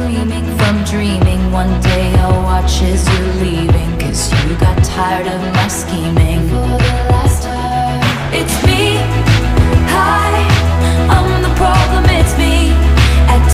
screaming from dreaming. One day I'll watch as you're leaving, 'cause you got tired of me.